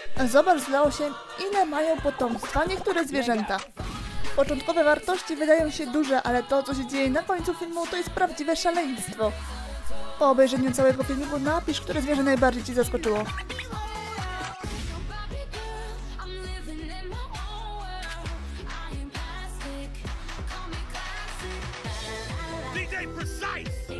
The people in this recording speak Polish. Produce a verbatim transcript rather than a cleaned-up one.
Zobacz, zdało się, ile mają potomstwa niektóre zwierzęta. Początkowe wartości wydają się duże, ale to, co się dzieje na końcu filmu, to jest prawdziwe szaleństwo. Po obejrzeniu całego filmiku napisz, które zwierzę najbardziej Ci zaskoczyło. D J Precise!